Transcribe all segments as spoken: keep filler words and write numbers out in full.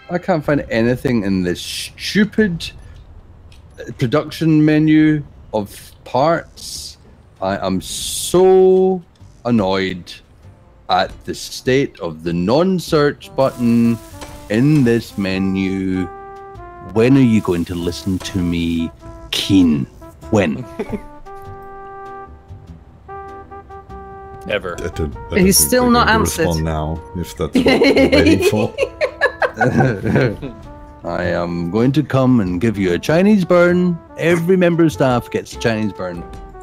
I can't find anything in this stupid production menu of parts. I am so annoyed at the state of the non-search button in this menu. When are you going to listen to me, Keen? When? Ever. I don't, I don't He's think still we're not going to answered. respond now, if that's what we're waiting for. I am going to come and give you a Chinese burn. Every member of staff gets a Chinese burn.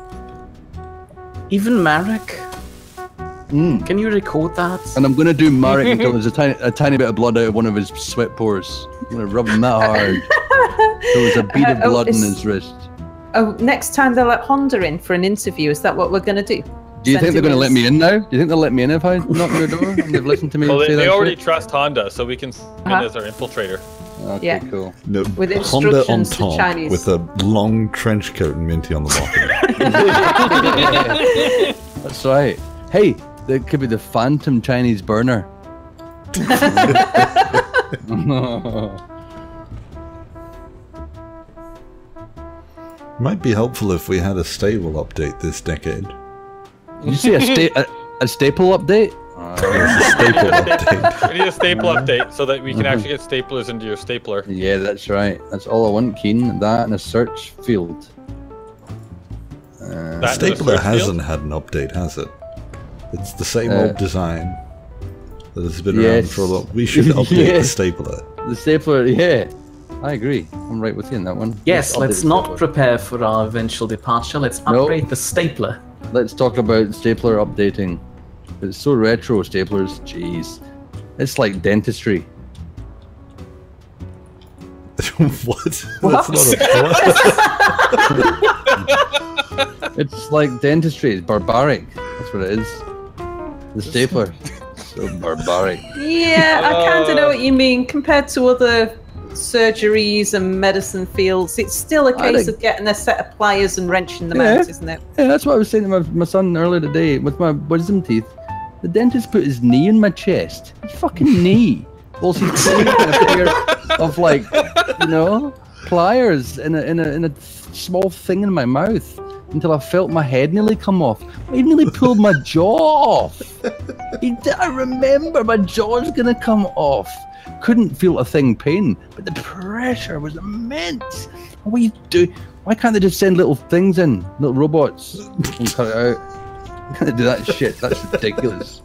Even Marek? Mm. Can you record that? And I'm going to do Marek until there's a tiny, a tiny bit of blood out of one of his sweat pores. I'm going to rub him that hard. There was a bead of Uh, oh, blood in it's- his wrist. Oh, next time they'll let Honda in for an interview. Is that what we're going to do? Do you Send think they're him going to his- let me in now? Do you think they'll let me in if I knock on your door and they've listened to me Well, they, say they that already shit? trust Honda, so we can send Uh-huh. in as our infiltrator. Okay, Yeah. cool. No, With Honda on instructions to top Chinese. with a long trench coat and Minty on the bottom. That's right. Hey, that could be the Phantom Chinese burner. Might be helpful if we had a stable update this decade. Did you see a, sta- a, a staple update? There's a staple update. We need a staple update so that we can actually get staplers into your stapler. Yeah, that's right. That's all I want, Keen. That and a search field. Uh, That and a Stapler search hasn't field? had an update, has it? It's the same Uh, old design that has been around yes. for a lot. We should update the Yes. stapler. the stapler, yeah. I agree. I'm right with you in that one. Yes, update let's the not stapler. prepare for our eventual departure. Let's upgrade the stapler. Let's talk about stapler updating. It's so retro, staplers. Jeez. It's like dentistry. What? What? That's not a It's like dentistry. It's barbaric. That's what it is. The stapler. So barbaric. Yeah, I kind of know Uh. what you mean. Compared to other surgeries and medicine fields, it's still a I case think- of getting a set of pliers and wrenching them Yeah. out, isn't it? Yeah, that's what I was saying to my, my son earlier today with my wisdom teeth. The dentist put his knee in my chest. His fucking knee. Whilst he's putting a pair of, like, you know, pliers in a, in a in a small thing in my mouth until I felt my head nearly come off. He nearly pulled my jaw off. He did, I remember my jaw's gonna come off. Couldn't feel a thing pain, but the pressure was immense. What do you do? Why can't they just send little things in, little robots, and cut it out? Why can't they do that shit? That's ridiculous.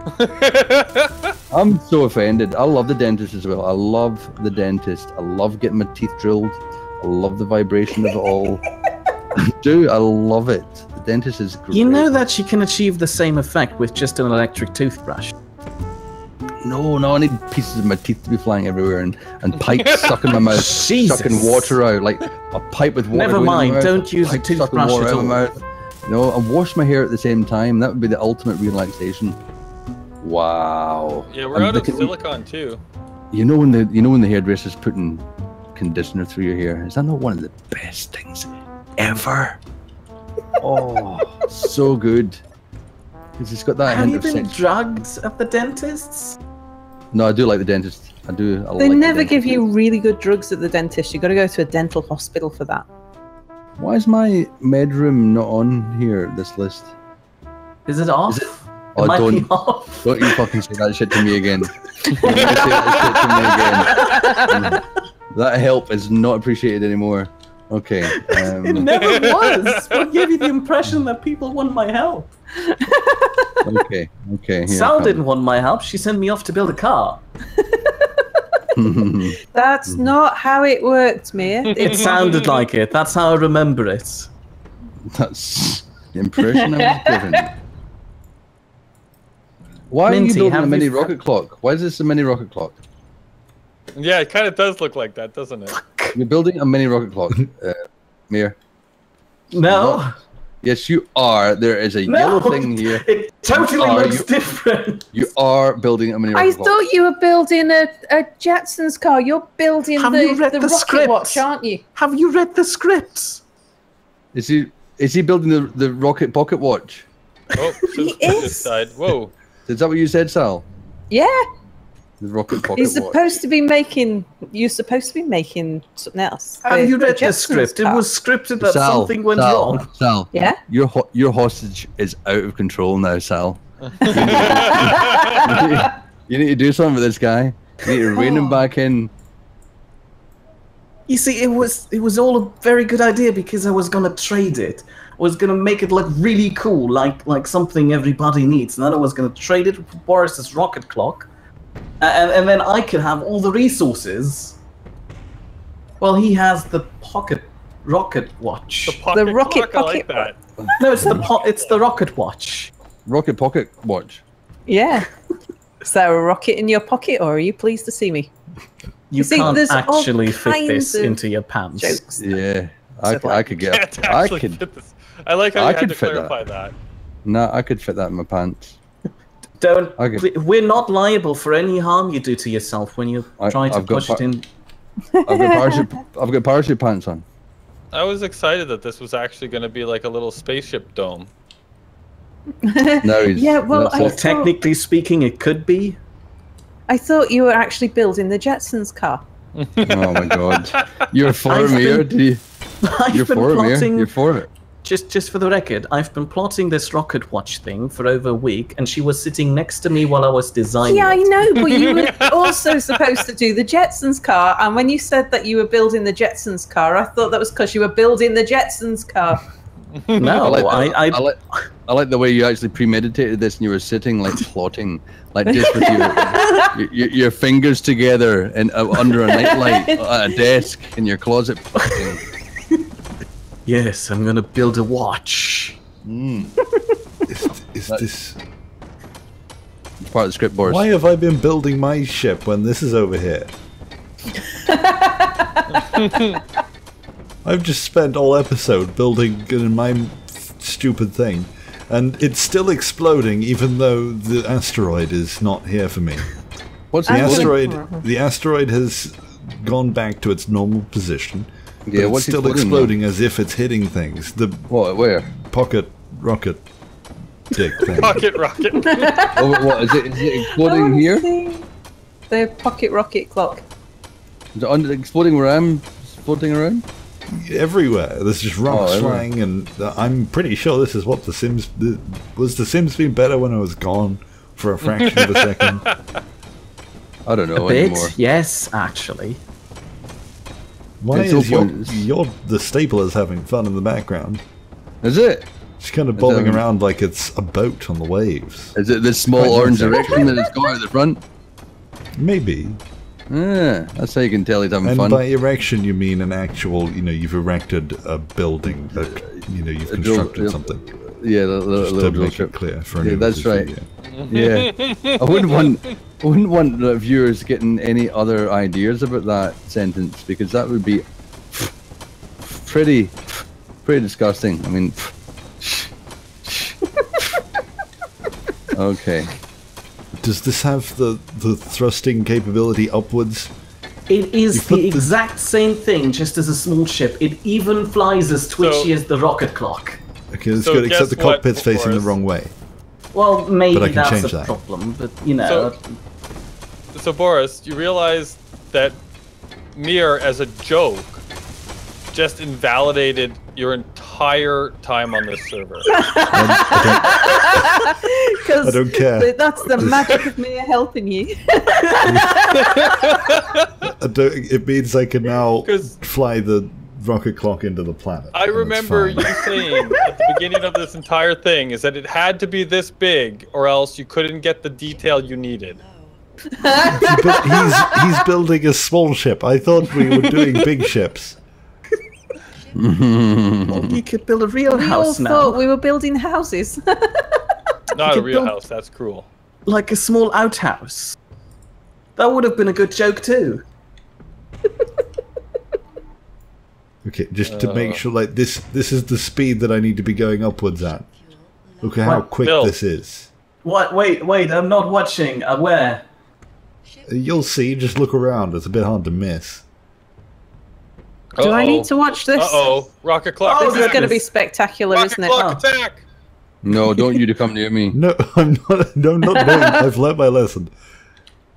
I'm so offended. I love the dentist as well. I love the dentist. I love getting my teeth drilled. I love the vibration of it all. I do. I love it. The dentist is great. You know that you can achieve the same effect with just an electric toothbrush. No, no, I need pieces of my teeth to be flying everywhere and, and pipes stuck in my mouth, Jesus. sucking water out, like a pipe with water. Never going in my mind, mouth, don't use a pipe sucking toothbrush water at out of my all. mouth. No, and wash my hair at the same time. That would be the ultimate relaxation. Wow. Yeah, we're I'm out of looking- silicon too. You know when the you know when the hairdresser's putting conditioner through your hair? Is that not one of the best things ever? Oh, so good. Because it's got that Have hint you of been sex. drugged at the dentist's? No, I do like the dentist. I do. I They like the never dentist. give you really good drugs at the dentist. You've got to go to a dental hospital for that. Why is my med room not on here? This list. Is it off? Is it- It Oh, might don't- be off. Don't you fucking say that shit to me again. Don't you say that shit to me again. That help is not appreciated anymore. Okay. It Um, never was. What gave you the impression that people want my help? okay. Okay. Here Sal it comes. didn't want my help. She sent me off to build a car. That's not how it worked, Mere. It It's sounded like it. That's how I remember it. That's the impression I was given. Why Minty, are you building have a you mini f- rocket clock? Why is this a mini rocket clock? Yeah, it kind of does look like that, doesn't it? You're building a mini rocket clock, uh, Mir. No. Yes, you are. There is a No. yellow thing here. It totally Are looks you- different. You are building a mini I rocket clock. thought you were building a, a Jetsons car. You're building Have the, you read the the rocket scripts? watch, aren't you? Have you read the scripts? Is he? Is he building the the rocket pocket watch? Oh, He Susan is. just died. Whoa. Is that what you said, Sal? Yeah. The rocket pocket He's watch. supposed to be making. You're supposed to be making something else. Have you read the Jetsons script? It car. was scripted that Sal, something went Sal, wrong. Sal, Yeah? your ho your hostage is out of control now, Sal. You need, to, you need to do something with this guy. You need to rein him back in. You see, it was it was all a very good idea because I was gonna trade it. I was gonna make it look really cool, like like something everybody needs. And then I was gonna trade it for Boris's rocket clock, and and then I could have all the resources. Well, he has the pocket rocket watch. The pocket The rocket clock, I like pocket that. No, it's the po it's the rocket watch. Rocket pocket watch. Yeah. Is there a rocket in your pocket, or are you pleased to see me? You see, can't there's all actually fit this kinds of into your pants. Jokes. Yeah, I, So, I like, could Can't get. I actually could. fit this. I like how I you had could to fit that. clarify that. No, I could fit that in my pants. Don't. Okay. ple- We're not liable for any harm you do to yourself when you I- try to I've got push it pa- in. I've got parachute. I've got parachute pants on. I was excited that this was actually going to be like a little spaceship dome. No, he's. Yeah, well, that's I- Well, it. technically speaking, it could be. I thought you were actually building the Jetsons car. Oh my god, you're for I've me, or been- do you? I've You're been for it, Mir. plotting. You're for it. Just, just for the record, I've been plotting this rocket watch thing for over a week, and she was sitting next to me while I was designing Yeah, I it. know, but you were also supposed to do the Jetsons car, and when you said that you were building the Jetsons car, I thought that was because you were building the Jetsons car. No, I like, I, the, I, I, like, I like the way you actually premeditated this and you were sitting like plotting, like just with your, your, your fingers together and uh, under a nightlight at a desk in your closet. Plotting. yes, I'm gonna build a watch. Mm. Is, is this? It's part of the script, Boris. Why have I been building my ship when this is over here? I've just spent all episode building my stupid thing, and it's still exploding even though the asteroid is not here for me. What's The I'm gonna- asteroid, the asteroid has gone back to its normal position, but Yeah, it's what's still exploding exploding as if it's hitting things. The What? Where? pocket rocket dick thing. Pocket rocket. Oh, what is it? Is it exploding here? The pocket rocket clock. Is it under exploding where I'm floating around? Everywhere. There's just rocks Oh, everywhere. flying, and uh, I'm pretty sure this is what the Sims the, was. The Sims been better when I was gone for a fraction of a second. I don't know a bit, anymore. yes, actually. Why It's is your, open- your the stapler's having fun in the background? Is it? It's kind of bowling um, around like it's a boat on the waves. Is it this small Quite orange nice, erection that it's got at the front? Maybe. Yeah, that's how you can tell he's having And fun. by erection, you mean an actual, you know, you've erected a building, a, you know, you've A drill- constructed yeah. something. Yeah, the, the, Just little to drill make strip. it clear for Yeah, anyone that's who's right. video. Yeah, I wouldn't want, I wouldn't want the viewers getting any other ideas about that sentence because that would be pretty, pretty disgusting. I mean, okay. Does this have the, the thrusting capability upwards? It You is put the the- exact same thing, just as a small ship. It even flies as twitchy So- as the rocket clock. Okay, that's So good, except guess the what, cockpit's facing the Boris? wrong way. Well, maybe But I can that's change a that. problem, but you know. So- So Boris, you realize that Mir, as a joke, just invalidated your entire time on this server. Because I don't care. that's the magic of me helping you. I don't, it means I can now 'Cause- fly the rocket clock into the planet. I and it's remember you fine. saying at the beginning of this entire thing is that it had to be this big or else you couldn't get the detail you needed. But he's he's building a small ship. I thought we were doing big ships. Well, you could build a real We all house now. thought we were building houses. Not a could real build- house, that's cruel. Like a small outhouse. That would have been a good joke too. Okay, just to Uh. make sure, like this this is the speed that I need to be going upwards at. Look at how What? quick Bill. this is. What? Wait, wait, I'm not watching. Uh, where? You'll see. Just look around. It's a bit hard to miss. Do I Uh-oh. need to watch this? Uh-oh. Rocket clock. Oh, This is attack. going to be spectacular, Rocket isn't it? clock Oh. attack. No, don't you to come near me. No, I'm not. No, not. No, I've learnt my lesson.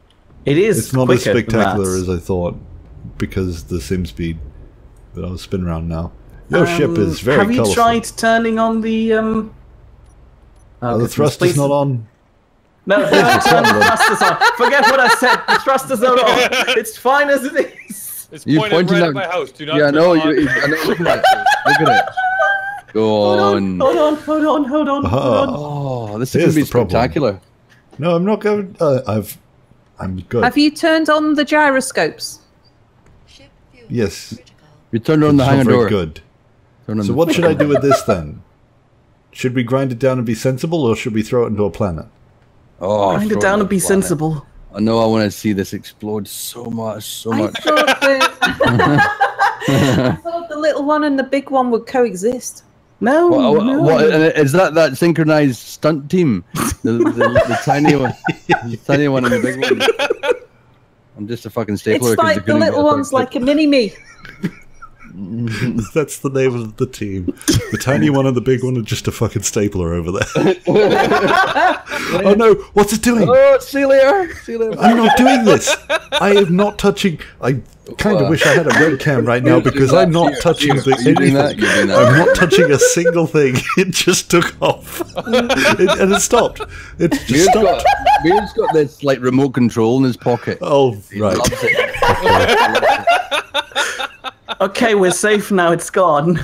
It is. It's not as quicker than spectacular that. as I thought because the sim speed. But I'll spin around now. Your ship Um, is very Have you colourful. tried turning on the um? Oh, the goodness, thrust please- is not on. No, don't turn the thrusters on. Forget what I said. The thrusters are on. It's fine as it is. It's You pointed pointing right at- at my house. Do not Yeah, turn no, on. you, you, I know, look at it. Look at it. Go Hold on. on, hold on, hold on, hold on, hold on. Oh, this is Here's going to be the problem. spectacular. No, I'm not going. Uh, I've. I'm good. Have you turned on the gyroscopes? Ship fuel Yes. critical. You turned on the It's hangar not very door. good. Turn on So the- what should I do with this then? Should we grind it down and be sensible, or should we throw it into a planet? Oh, Grind throw it down in and be the planet. sensible. I know I want to see this explode so much, so I much. thought, the, I thought the little one and the big one would coexist. No, What, no. what, and is that that synchronized stunt team? The, the, the tiny one, the tiny one and the big one. I'm just a fucking stapler. It's 'cause like they the couldn't little get a one's third like a mini me. That's the name of the team. The tiny one and the big one are just a fucking stapler over there. Oh no! What's it doing? Oh, see you later. See you later. I'm not doing this. I am not touching. I kind of Wow. wish I had a webcam right now because I'm not touching the You doing that? anything. You doing that? I'm not touching a single thing. It just took off, it, and it stopped. It just Beard's stopped. got, Beard's got this like remote control in his pocket. Oh He right. loves it. Okay, we're safe now. It's gone.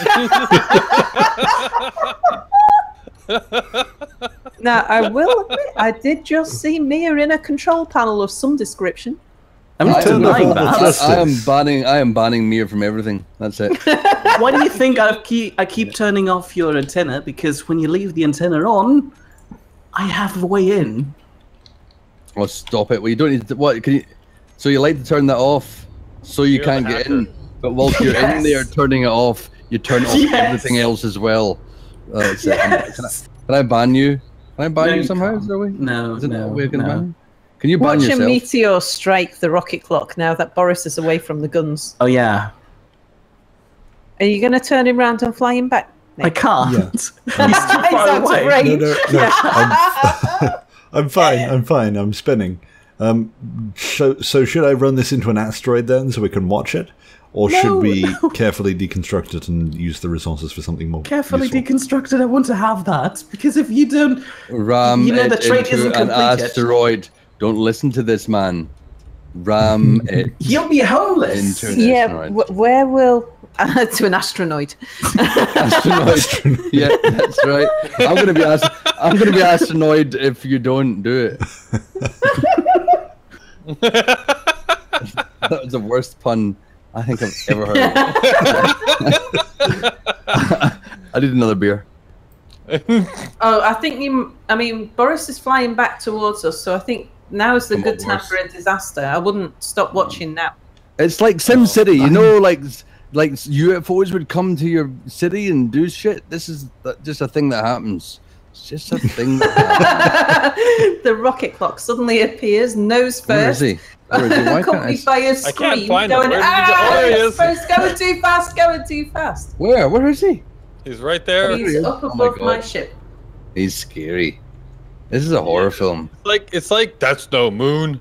Now, I will admit, I did just see Mia in a control panel of some description. I'm not I am, turned off denying all the that. thrusters. I, I am banning. I am banning Mir from everything. That's it. Why do you think I keep I keep turning off your antenna? Because when you leave the antenna on, I have a way in. Oh, stop it! Well, you don't need to. What can you? So you like to turn that off, so you You're can't the get hacker. in. But whilst you're in Yes. there turning it off, you turn off Yes. everything else as well. Uh, that's it. Can, I, Yes. can I ban you? Can I ban No, you you somehow? can't. Is there a way? No, Is it no, a way I can no. ban you? Can you ban Watch a yourself? meteor strike the rocket clock now that Boris is away from the guns. Oh yeah, Are you going to turn him round and fly him back? I can't. Yeah. He's too He's far out of away. range. No, no, no. I'm, I'm fine. I'm fine. I'm spinning. Um, so, so should I run this into an asteroid then, so we can watch it, or No, should we no. carefully deconstruct it and use the resources for something more Carefully useful? deconstructed. I want to have that because if you don't, Ram You know, the it trait into isn't an complete yet. asteroid. Don't listen to this man. Ram it you'll be homeless. into an Yeah, asteroid. w- where will... Uh, to an astronaut. Astronaut. Yeah, that's right. I'm gonna be ast- I'm gonna be astronaut if you don't do it. That was the worst pun I think I've ever heard. I need another beer. Oh, I think you... I mean, Boris is flying back towards us, so I think now is the Come good on, time Boris. for a disaster. I wouldn't stop watching now. It's like Sim City, you know, like like U F Os would come to your city and do shit. This is th- just a thing that happens. It's just a thing that happens. The rocket clock suddenly appears, nose Where is first. he? Where is he? Why can't I accompanied s- by a I scream can't find him. going, Where did he go? ah, Oh, there he it's is. it's going too fast, going too fast. Where? Where is he? He's right there. He's It's up Oh my above my, God. ship. He's scary. This is a horror film. like it's like that's no moon.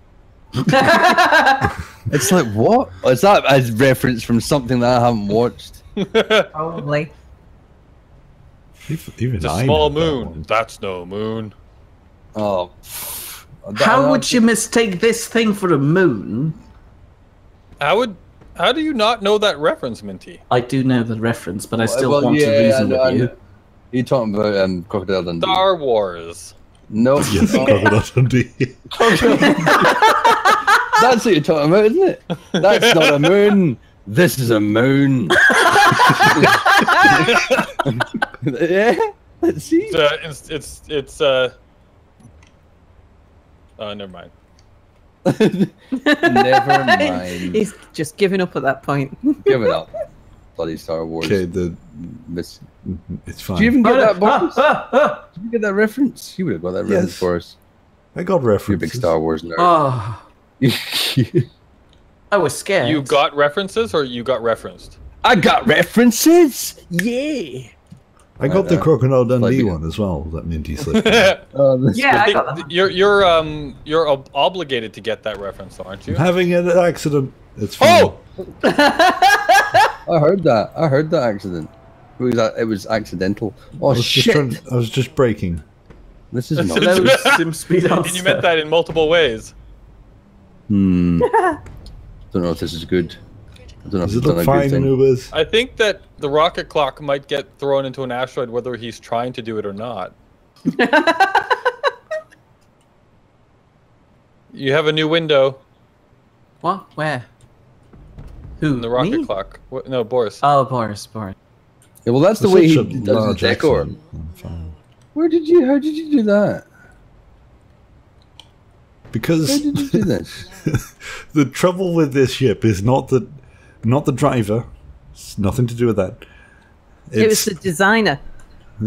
It's like what? Is that a reference from something that I haven't watched? Probably. Even- Even It's a I small know that moon. one. That's no moon. Oh. How would you mistake this thing for a moon? How would? How do you not know that reference, Minty? I do know the reference, but I still Well, want yeah, to reason I know, I with you. know. You talking about um, Crocodile Dundee? Star Wars. No, Yes, no. Crocodile Dundee. That's what you're talking about, isn't it? That's not a moon. This is a moon. Yeah, let's see. It's uh, it's it's, it's uh. Oh, never mind. Never mind. He's just giving up at that point. Give it up. Bloody Star Wars. Okay, the Miss. it's fine. Did you even get that, Boris? Ah, ah, Did you get that reference? You would have got that reference Yes. for us. I got You're a references. big Star Wars nerd. ah. I was scared. You got references, or you got referenced? I got references. Yeah. I got Right, the uh, Crocodile Dundee like- one as well. That Minty slipped. Oh, this Yeah, I Think- got that. You're you're um you're ob- obligated to get that reference, aren't you? I'm having an accident. It's fine. Oh! I heard that. I heard that accident. It was it was accidental. Oh I was just shit! trying, I was just breaking. This is This not. is- No sim speed And you meant that in multiple ways. Hmm. Don't know if this is good. I don't know if Does it it's done look a fine, good thing. Anubis? I think that the rocket clock might get thrown into an asteroid whether he's trying to do it or not. You have a new window What? Where? Who? in the rocket me? clock. What? No, Boris. Oh, Boris, Boris. Yeah, well, that's the Such way he a does his large decor. accident. I'm fine. Where did you? How did you do that? Because How did you do this? the trouble with this ship is not the not the driver. It's nothing to do with that. It was It's, the designer. I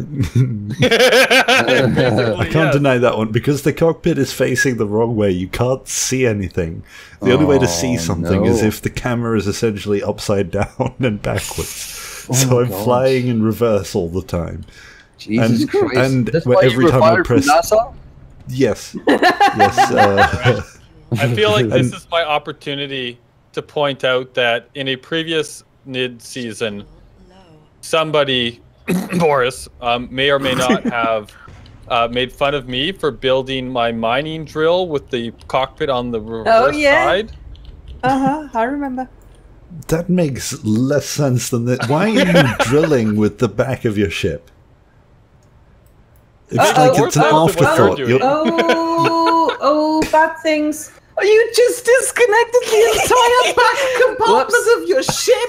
can't deny that one because the cockpit is facing the wrong way. You can't see anything. The only way to see Oh, something is no. if the camera is essentially upside down and backwards. Oh so my I'm gosh. flying in reverse all the time. Jesus And- Christ! and That's wh- why every you were time I fired from press- NASA? Yes, yes. Uh, I feel like this And- is my opportunity to point out that in a previous Nidd season, somebody, Boris, um, may or may not have uh, made fun of me for building my mining drill with the cockpit on the reverse Oh, yeah. side. Uh huh. I remember. that makes less sense than that. Why are you drilling with the back of your ship? It's Uh-oh. like it's an Or- afterthought. or- You're- Oh, oh, bad things. You just disconnected the entire back compartment of your ship.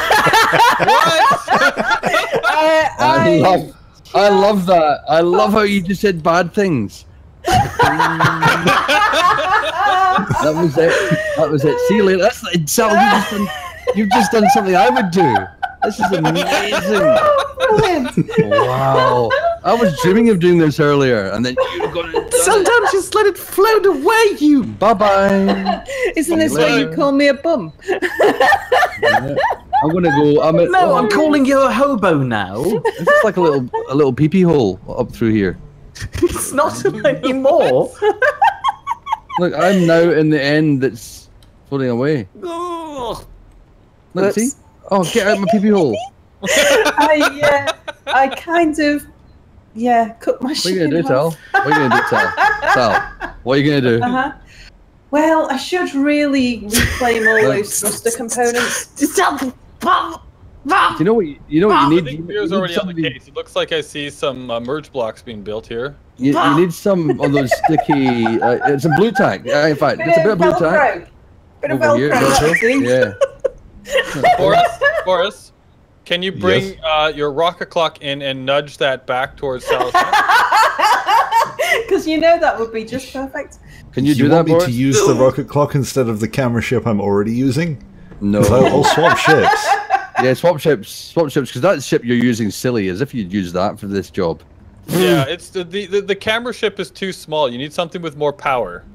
I, I I, love, I love that. I love how you just said bad things. That was it. That was it. See you later. That's like, Sal, you just done, you've just done something I would do. This is amazing. Wow. I was dreaming of doing this earlier, and then you got it. Sometimes just let it float away, you. Bye bye. Isn't this why you call me a bum? I'm gonna go. I'm at, No, I'm calling you a hobo now. This is like a little, a little pee pee hole up through here. It's not anymore. Look, I'm now in the end that's floating away. Ugh. Look, Whoops. see? Oh, get out my pee pee hole. I, uh, I kind of, yeah, cut my What are you shit gonna do, Sal? What are you gonna do, Sal? Sal, what are you gonna do? Uh-huh. Well, I should really reclaim all those thruster components. Do you know what? You, you know what you I need? think You, Beer's you need already on the somebody- case. It looks like I see some uh, merge blocks being built here. You, you need some of those sticky. Uh, it's a blue tack. Uh, in fact, it's a bit of blue tack. Velcro. Bit of Over here, Velcro. Velcro. that'll do. Yeah. Boris, Boris, can you bring Yes. uh, your rocket clock in and nudge that back towards Sal's head? Because you know that would be just perfect. Can you Do do you that, want me Boris? to use the rocket clock instead of the camera ship I'm already using? No. 'Cause I'll, I'll swap ships. Yeah, swap ships. Swap ships, because that ship you're using silly as if you'd use that for this job. Yeah, it's the, the the the camera ship is too small. You need something with more power.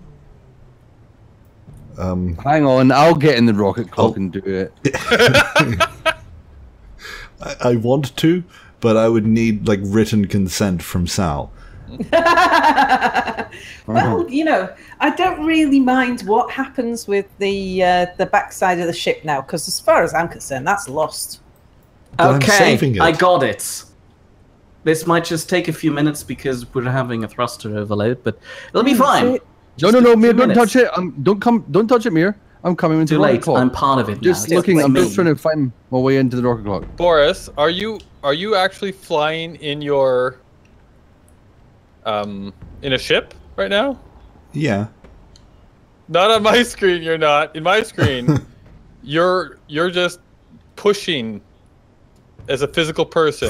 Um, Hang on, I'll get in the rocket clock Oh. and do it. I, I want to, but I would need like written consent from Sal. Well, you know, I don't really mind what happens with the uh, the backside of the ship now, because as far as I'm concerned, that's lost. But I'm Okay, saving it. I got it. This might just take a few minutes because we're having a thruster overload, but it'll be fine. No, no, Just no, a Mir, few don't minutes. touch it. Um, don't come, don't touch it, Mir. I'm coming into Too the rocket late. clock. I'm part of it just now. looking. It's I'm me. just trying to find my way into the rocket clock. Boris, are you are you actually flying in your um in a ship right now? Yeah. Not on my screen. You're not. In my screen, you're you're just pushing as a physical person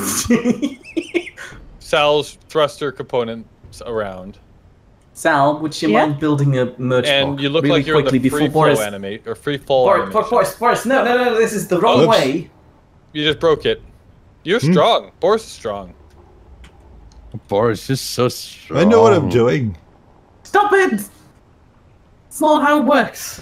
Sal's thruster components around, Sal, would you Yeah? mind building a merge and block you look really like you're in quickly the free before flow Boris? animate or free fall Boris, animation. Boris, Boris, no, no, no, this is the wrong Oops. way. You just broke it. You're Hmm. strong. Boris is strong. Boris is so strong. I know what I'm doing. Stop it! It's not how it works.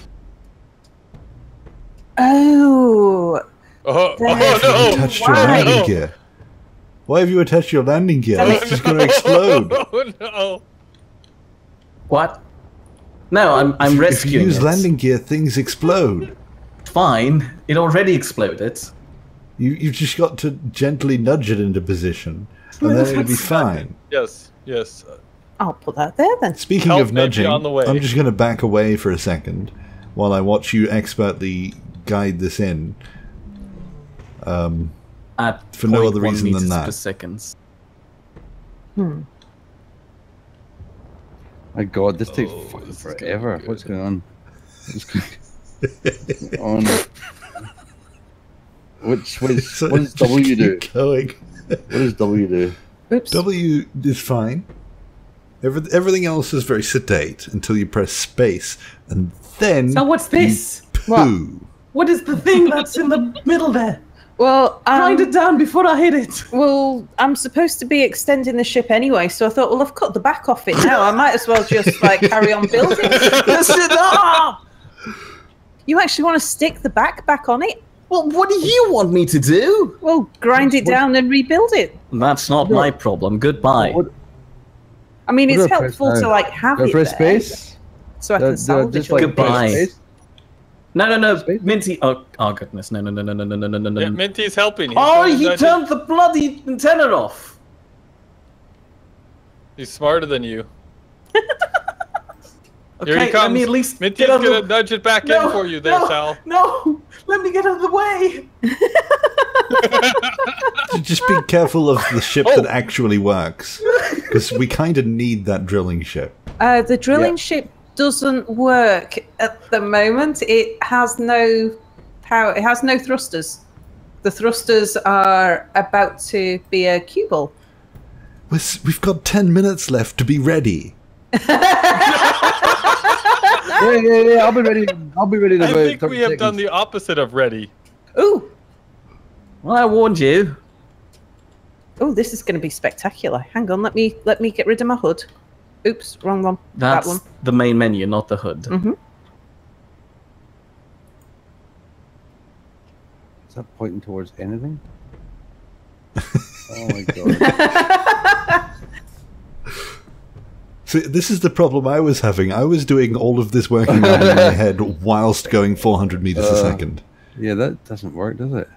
Oh, Oh, There- oh no! Touched Why? your landing gear. Why have you attached your landing gear? It's just going to explode. Oh no! What? No, I'm I'm If rescuing you use it. landing gear, things explode. Fine. It already exploded. You you've just got to gently nudge it into position, and then it'll be fine. Yes, yes. I'll put that there then. Speaking Help of may be nudging, on the way. I'm just going to back away for a second while I watch you expertly guide this in. Um, At For no zero other point one reason than meters that. Per seconds. Hmm. My God, this takes Oh, fucking this is gonna be forever. good. What's going on? What's going on? Which, which, so what does just W do? keep Going. What does W do? Oops. W is fine. Every, everything else is very sedate until you press space, and then So what's this? poo. What is the thing that's in the middle there? Well, Grind um, it down before I hit it. well, I'm supposed to be extending the ship anyway, so I thought, well, I've cut the back off it now. I might as well just like carry on building. Yes, it- ah! You actually want to stick the back back on it? Well, what do you want me to do? Well, grind it down and rebuild it. That's not my problem. Goodbye. What, I mean, What it's do I press helpful to now? like have do I it press there, space? so I Do- can do I salvage just all like the Goodbye. press pieces. space? No, no, no, Space? Minty. Oh, oh goodness, no, no, no, no, no, no, no, no, no. Yeah, no. Minty's helping. He's Oh, trying to he nudge turned it. the bloody antenna off. He's smarter than you. Here Okay, he comes. let me at least Minty's get out of gonna the- nudge it back No, in for you there, no, Sal. No, let me get out of the way. Just be careful of the ship Oh. that actually works, because we kind of need that drilling ship. Uh, the drilling Yeah. ship doesn't work at the moment. It has no power. It has no thrusters. The thrusters are about to be a cue ball. We're s- We've got ten minutes left to be ready. Yeah, yeah, yeah. I'll be ready. I'll be ready in I about think thirty we have done seconds. the opposite of ready. Ooh, Well, I warned you. oh, this is going to be spectacular. Hang on, let me let me get rid of my hood. Oops, wrong one. That's that one. the main menu, not the hood. Mhm. Is that pointing towards anything? Oh my God. So this is the problem I was having. I was doing all of this working out in my head whilst going four hundred meters a Uh. second. Yeah, that doesn't work, does it?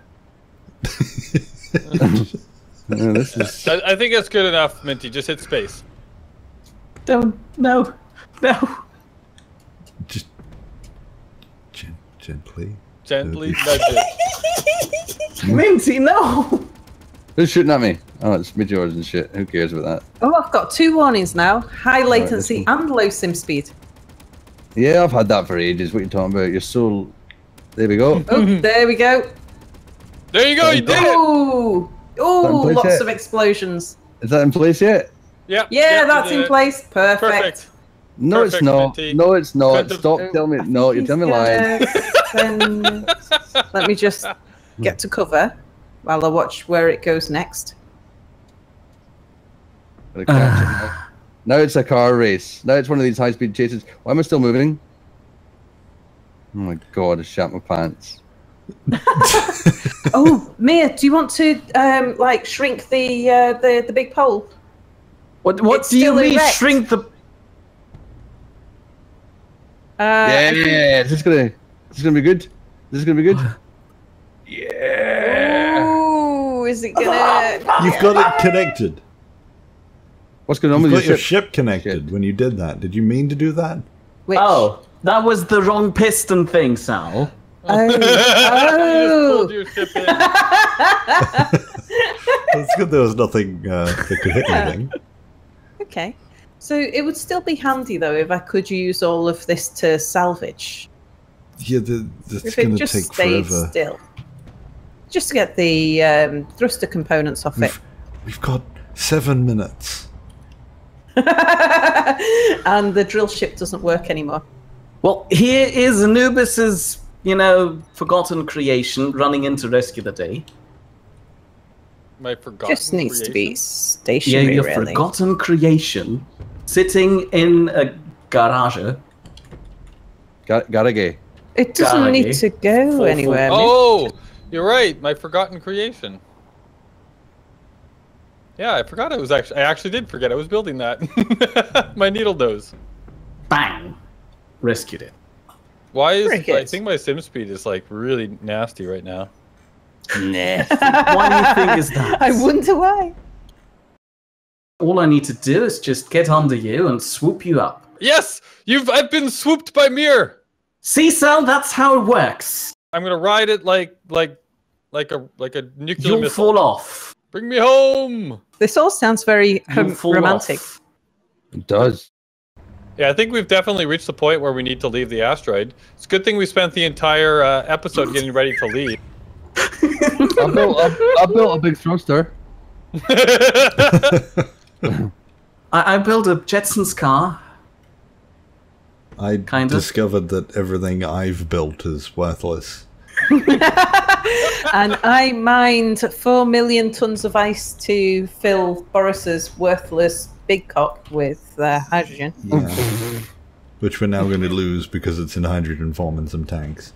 No, this is. I, I think that's good enough, Minty. Just hit space. Don't, no, no. Just gen- gently. Gently nudge it. Minty, no. Who's shooting at me? Oh, it's meteors and shit. Who cares about that? Oh, I've got two warnings now: high latency this and low sim speed. Yeah, I've had that for ages. What are you talking about? You're so. There we go. Oh, there we go. There you go. You did it. Ooh, ooh, place lots yet? of explosions. Is that in place yet? Yep. Yeah, yep, you that's did in it. place. Perfect. Perfect. No, it's Perfect, not. Minty. No, it's not. Couldn't have- Stop Oh, telling me. I No, think you're telling me he's lying. gonna send- Let me just get to cover while I watch where it goes next. Gotta catch it now. Now it's a car race. Now it's one of these high-speed chases. Why am I still moving? Oh my God! I shat my pants. Oh, Mia, do you want to um, like shrink the uh, the the big pole? What, what It's do you still mean erect. shrink the... Uh, yeah, I think- yeah. Is this gonna? Is this gonna be good? Is this gonna be good? Yeah. Ooh, is it gonna? You've got it connected. What's going on You've with got your your ship? ship connected when you did that. Did you mean to do that? Which? Oh, that was the wrong piston thing, Sal. Oh. You just pulled Oh. your ship in. It's good there was nothing uh, that could hit anything. Okay. So it would still be handy though if I could use all of this to salvage. Yeah, the, that's If it going to just take stayed forever. still. Just to get the um, thruster components off it. We've, we've got seven minutes. And the drill ship doesn't work anymore. Well, here is Anubis's, you know, forgotten creation running in to rescue the day. My forgotten Just needs to be creation. Yeah, stationary, your really. forgotten creation sitting in a garage. Got, gotta gay. It doesn't Garage. need to go Full, anywhere. full- Mick. Oh, you're right. My forgotten creation. Yeah, I forgot I was actually. I actually did forget I was building that. My needle nose. Bang! Rescued it. Why is Very I good. think my sim speed is like really nasty right now. Nasty. Why do you think is that? I wonder why. All I need to do is just get under you and swoop you up. Yes, you've. I've been swooped by Mere. See, Sal, that's how it works. I'm gonna ride it like like like a like a nuclear You'll missile. fall off. Bring me home. This all sounds very You'll hom- fall romantic. off. It does. Yeah, I think we've definitely reached the point where we need to leave the asteroid. It's a good thing we spent the entire uh, episode getting ready to leave. I built, I, I built a big thruster. I, I built a Jetsons car. I Kind of. discovered that everything I've built is worthless. And I mined four million tons of ice to fill Boris's worthless big cock with uh, hydrogen. Yeah. Which we're now going to lose because it's in hydrogen form in some tanks.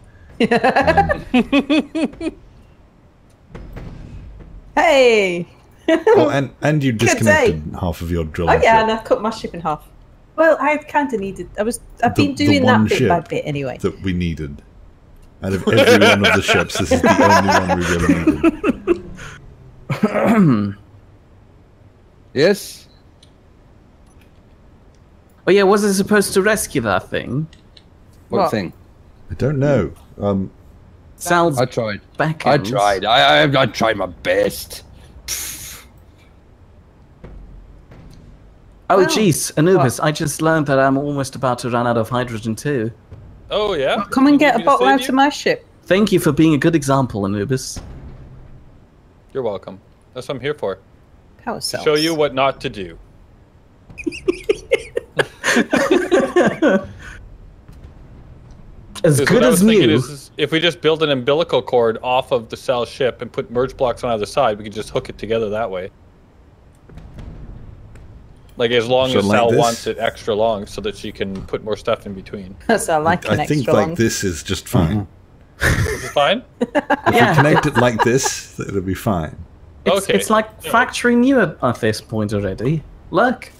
Hey! Oh, and, and you Good disconnected half of your drilling. Oh yeah, ship and I cut my ship in half. Well, I kind of needed. I was. I've The- been the doing one that bit ship by bit anyway. that we needed. Out of every one of the ships, this is the only one we really needed. Yes. Oh yeah, was it supposed to rescue that thing? What, What? thing? I don't know. Um, Sal's I tried. back I end. tried. I, I I tried my best. Oh Well, jeez, Anubis, I just learned that I'm almost about to run out of hydrogen too. Oh yeah. Come and You get need a me to bottle save out you? of my ship. Thank you for being a good example, Anubis. You're welcome. That's what I'm here for. Power cells. Show you what not to do. As Because good what I was as thinking new. is, is if we just build an umbilical cord off of the cell ship and put merge blocks on either side, we could just hook it together that way. Like as long So as like Sal this? wants it extra long, so that she can put more stuff in between. That's I like an I think extra like long. this is just fine. Is it fine? If Yeah. we connect it like this, it'll be fine. It's, Okay. it's like factory new at, at this point already. Look.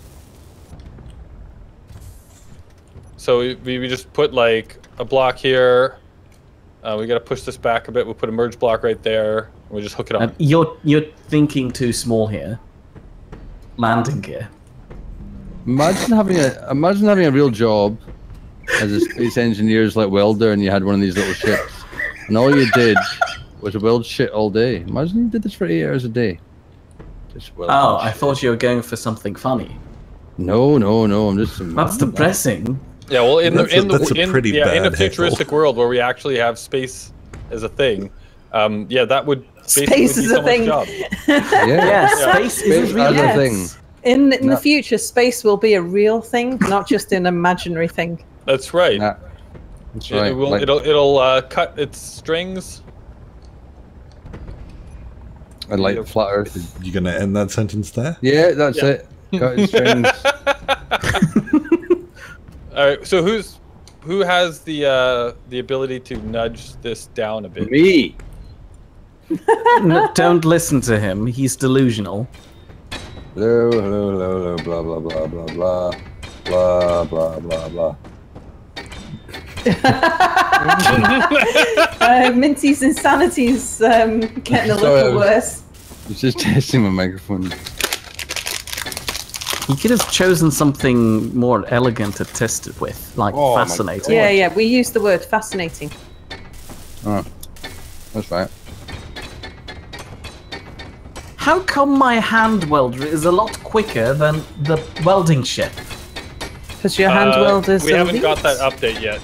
So we, we we just put like a block here. Uh, we gotta push this back a bit. We'll put a merge block right there. And we'll just hook it on. Uh, you're you're thinking too small here. Landing gear. Imagine having a imagine having a real job as a space engineer's like welder, and you had one of these little ships, and all you did was weld shit all day. Imagine you did this for eight hours a day. Just weld. Oh, I thought you were going for something funny. No, no, no. I'm just. That's depressing. Yeah, well, in the That's a- in the that's a in, pretty yeah, in a bad futuristic heckle. world where we actually have space as a thing, um, yeah, that would basically Space be is a someone's thing. job. Yeah. Yeah, space Space is a real as a Yes. thing. In in No. the future, space will be a real thing, not just an imaginary thing. That's right. Nah, that's It right. will, Like, it'll it'll uh, cut its strings. I like flat Earth. You gonna end that sentence there? Yeah, that's Yeah. it. Cut his strings. All right. So who's who has the uh, the ability to nudge this down a bit? Me. No, don't listen to him. He's delusional. Hello, hello, hello, hello, blah, blah, blah, blah, blah, blah, blah, blah, blah. Uh, Minty's insanity's um, getting a Sorry, I little was- worse. I was just testing my microphone. He could have chosen something more elegant to test it with, like Oh my fascinating. Yeah, yeah. We use the word fascinating. Oh, that's right. How come my hand welder is a lot quicker than the welding ship? Because your hand Uh, welders. we haven't elite. got that update yet.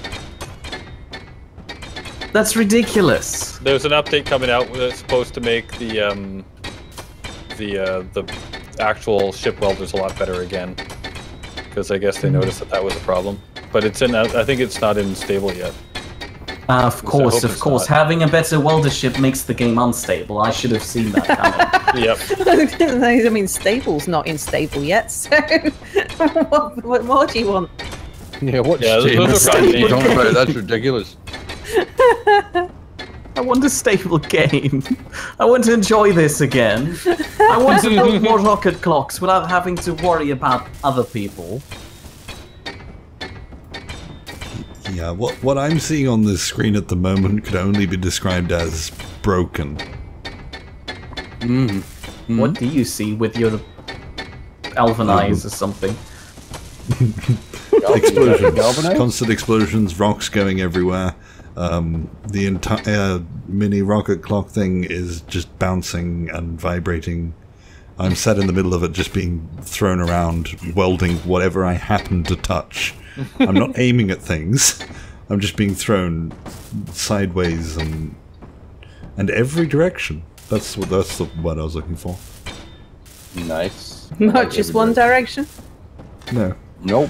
That's ridiculous. There's an update coming out that's supposed to make the um, the uh, the actual ship welders a lot better again. Because I guess they noticed that that was a problem. But it's in. I think it's not in stable yet. Uh, of I course, hope of it's course. not. Having a better welder ship makes the game unstable. I should have seen that coming. Yep. I mean, stable's not in stable yet. So, what, what more do you want? Yeah, what Yeah, those- state? those are fine What are you names. talking about? That's ridiculous. I want a stable game. I want to enjoy this again. I want to build more rocket clocks without having to worry about other people. Yeah, what what I'm seeing on this screen at the moment could only be described as broken. Mm. Mm. What do you see with your elven Um, eyes or something? Explosions, Galvanized? constant explosions, rocks going everywhere. Um, the entire mini rocket clock thing is just bouncing and vibrating. I'm sat in the middle of it, just being thrown around, welding whatever I happen to touch. I'm not aiming at things. I'm just being thrown sideways and and every direction. That's what that's the word I was looking for. Nice. Not just one direction. No. Nope.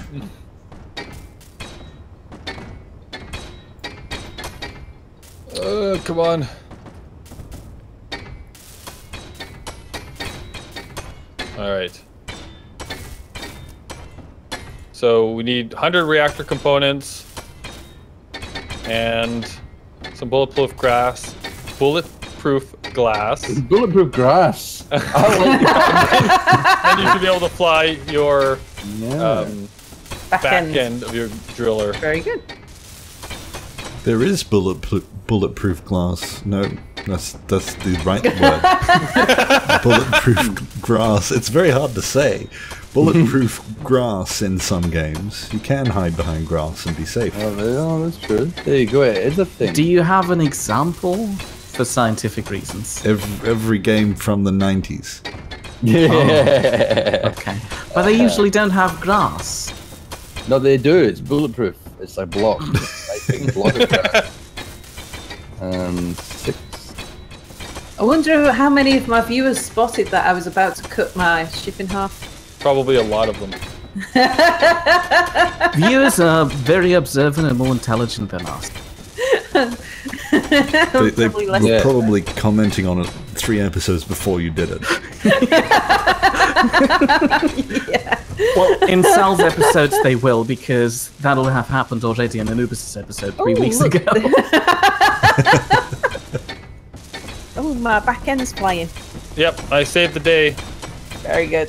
Uh, come on. All right. So we need one hundred reactor components and some bulletproof glass, bulletproof glass, Bulletproof grass. I like it. and you should be able to fly your Yeah. um, Back, back end. end of your driller. Very good. There is bullet bulletproof glass. No, that's that's the right word. Bulletproof grass. It's very hard to say. Bulletproof grass in some games. You can hide behind grass and be safe. Oh, yeah, that's true. There you go. It is a thing. Do you have an example for scientific reasons? Every, every game from the nineties. Yeah. Okay. But they usually don't have grass. No, they do. It's bulletproof. It's a block. I think block of grass. Um, six. I wonder how many of my viewers spotted that I was about to cut my ship in half. Probably a lot of them. Viewers are very observant and more intelligent than us. They, they Probably were less. Yeah. probably commenting on it three episodes before you did it. Yeah. Well, in Sal's episodes they will, because that'll have happened already in Anubis' episode three Oh, weeks look. ago. Oh, my back end's flying. Yep, I saved the day. Very good.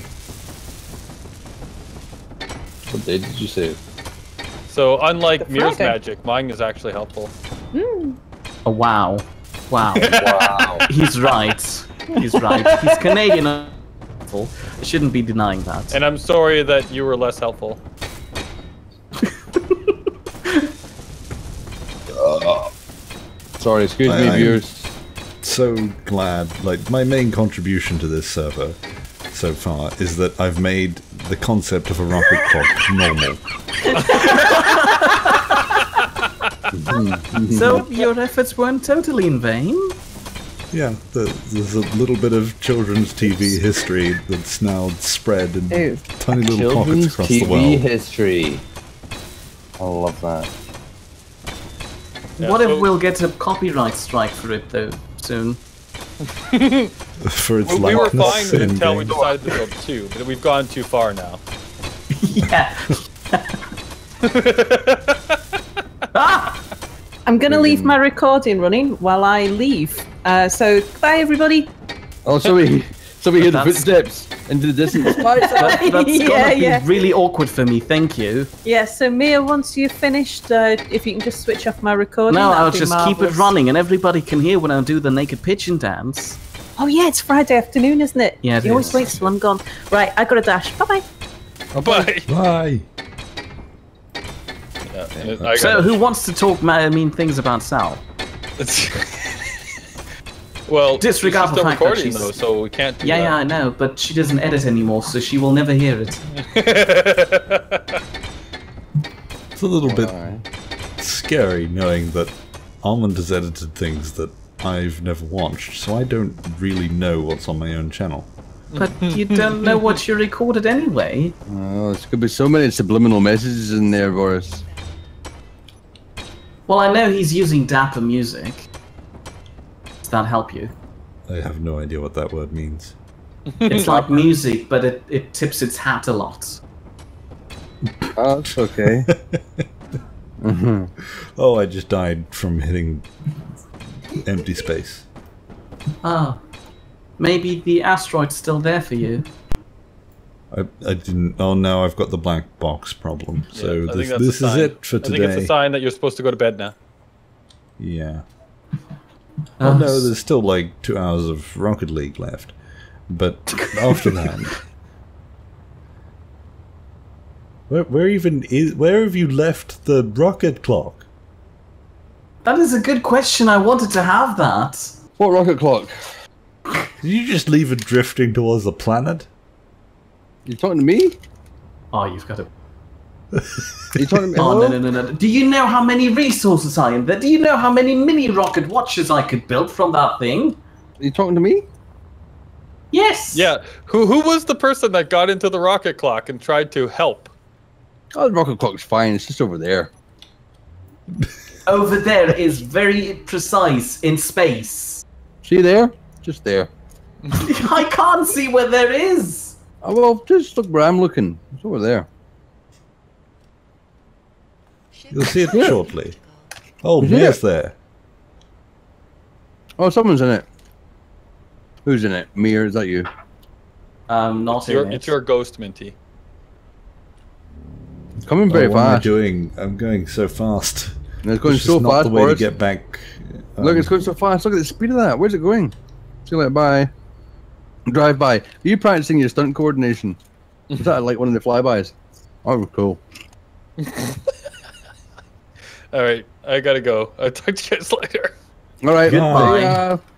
What day did you say? So unlike The Mir's Friday. magic, mine is actually helpful. Oh, wow. Wow. Wow. He's right. He's right. He's Canadian. I shouldn't be denying that. And I'm sorry that you were less helpful. Sorry, excuse I- me, I'm- viewers. So glad. Like, my main contribution to this server so far is that I've made the concept of a rocket clock normal. So your efforts weren't totally in vain? Yeah, the, there's a little bit of children's T V history that's now spread in Ew. tiny little pockets Children's across T the V world. history. I love that. Yeah, What if so- we'll get a copyright strike for it, though, soon? For its We, we were likeness fine in until we game. decided to build two, but we've gone too far now. Yeah. Ah! I'm going to leave my recording running while I leave. Uh, so, bye, everybody. Oh, so we, so we hear the That's- footsteps into the distance. Bye, That, that's gonna Yeah, be yeah. really awkward for me, thank you. Yeah, so Mia, once you've finished, uh, if you can just switch off my recording. No, that'd I'll be just keep it marvellous. running and everybody can hear when I do the naked pigeon dance. Oh, yeah, it's Friday afternoon, isn't it? Yeah, it You always is. wait till I'm gone. Right, I got a dash. Bye-bye. Bye. Bye. Yeah, and I So got- who wants to talk ma- mean things about Sal? well, Disregard she's the still fact that recording she's- though, so we can't do Yeah, yeah, I that. know, but she doesn't edit anymore, so she will never hear it. It's a little bit Alright. scary knowing that Almond has edited things that I've never watched, so I don't really know what's on my own channel. But you don't know what you recorded anyway. Oh, there's gonna be so many subliminal messages in there, Boris. Well, I know he's using Dapper music. Does that help you? I have no idea what that word means. It's like music, but it, it tips its hat a lot. Oh, that's okay. Oh, I just died from hitting empty space. Ah, maybe the asteroid's still there for you. I, I didn't. Oh no, I've got the black box problem. So Yeah, I think this that's a this is sign. it for I think it's today. a sign that you're supposed to go to bed now. Yeah. Uh, Oh no, there's still like two hours of Rocket League left. But after that, where where even is? Where have you left the rocket clock? That is a good question. I wanted to have that. What rocket clock? Did you just leave it drifting towards the planet? You talking to me? Oh, you've got it. Are you talking to me? Oh, Hello? no, no, no, no. Do you know how many resources I am there? Do you know how many mini rocket watches I could build from that thing? Are you talking to me? Yes. Yeah. Who who was the person that got into the rocket clock and tried to help? Oh, the rocket clock's fine. It's just over there. Over there is very precise in space. See there? Just there. I can't see where there is. Oh, well, just look where I'm looking. It's over there. You'll see it Yeah. shortly. Oh, Is Mere's it? there. Oh, someone's in it. Who's in it? Mere, is that you? Um, not It's your, in it. it's your ghost, Minty. It's coming very oh, what am I fast. doing? I'm going so fast. And it's going It's so just not fast the way for to us. get back. um, Look, it's going so fast. Look at the speed of that. Where's it going? See you later. Bye. Drive by. Are you practicing your stunt coordination? Is that like one of the flybys? Oh, cool. All right, I gotta go. I'll talk to you guys later. All right. Goodbye. See ya.